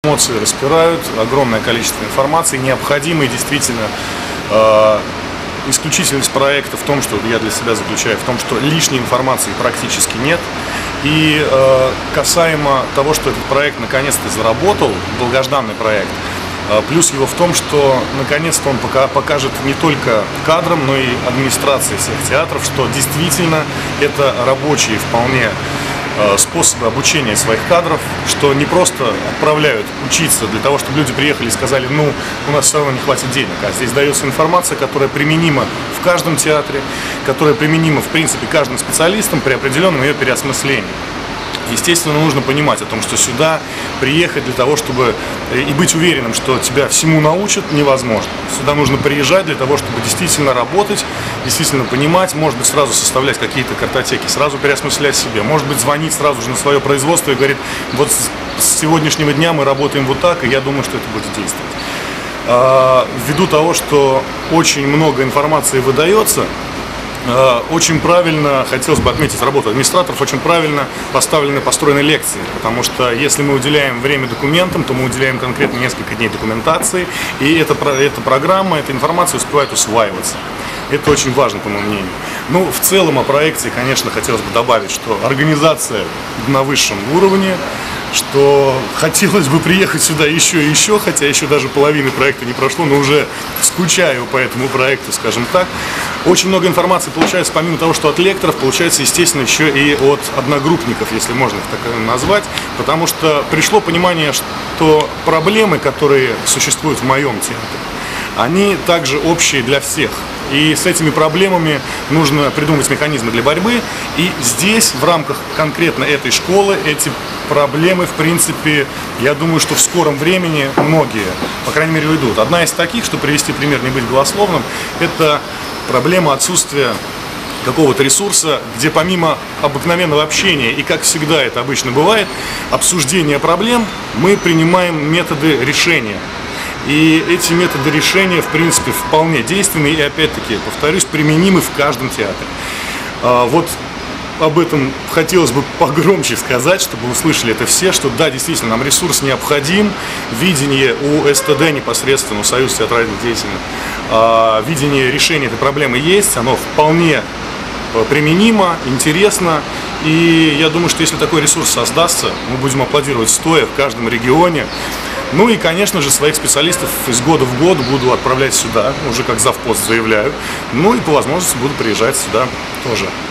Эмоции распирают, огромное количество информации, необходимой действительно исключительность проекта в том, что я для себя заключаю, в том, что лишней информации практически нет. И касаемо того, что этот проект наконец-то заработал, долгожданный проект, плюс его в том, что наконец-то он покажет не только кадрам, но и администрации всех театров, что действительно это рабочие вполне способы обучения своих кадров, что не просто отправляют учиться для того, чтобы люди приехали и сказали, ну, у нас все равно не хватит денег, а здесь дается информация, которая применима в каждом театре, которая применима, в принципе, каждым специалистам при определенном ее переосмыслении. Естественно, нужно понимать о том, что сюда приехать для того, чтобы и быть уверенным, что тебя всему научат, невозможно. Сюда нужно приезжать для того, чтобы действительно работать, действительно понимать, может быть, сразу составлять какие-то картотеки, сразу переосмыслять себе, может быть, звонить сразу же на свое производство и говорить, вот с сегодняшнего дня мы работаем вот так, и я думаю, что это будет действовать. Ввиду того, что очень много информации выдается, очень правильно, хотелось бы отметить работу администраторов, очень правильно построены лекции, потому что если мы уделяем время документам, то мы уделяем конкретно несколько дней документации, и эта программа, эта информация успевает усваиваться. Это очень важно, по моему мнению. Ну, в целом о проекте, конечно, хотелось бы добавить, что организация на высшем уровне, что хотелось бы приехать сюда еще и еще, хотя еще даже половины проекта не прошло, но уже скучаю по этому проекту, скажем так. Очень много информации получается, помимо того, что от лекторов, получается, естественно, еще и от одногруппников, если можно их так назвать, потому что пришло понимание, что проблемы, которые существуют в моем театре, они также общие для всех. И с этими проблемами нужно придумать механизмы для борьбы. И здесь, в рамках конкретно этой школы, эти проблемы, в принципе, я думаю, что в скором времени многие, по крайней мере, уйдут. Одна из таких, что привести пример, не быть голословным, это проблема отсутствия какого-то ресурса, где помимо обыкновенного общения, и как всегда это обычно бывает, обсуждения проблем, мы принимаем методы решения. И эти методы решения, в принципе, вполне действенны и, опять-таки, повторюсь, применимы в каждом театре. Вот об этом хотелось бы погромче сказать, чтобы услышали это все, что да, действительно, нам ресурс необходим, видение у СТД непосредственно, у Союза театральных деятелей, видение решения этой проблемы есть, оно вполне применимо, интересно, и я думаю, что если такой ресурс создастся, мы будем аплодировать стоя в каждом регионе. Ну и, конечно же, своих специалистов из года в год буду отправлять сюда, уже как завпост заявляю, ну и по возможности буду приезжать сюда тоже.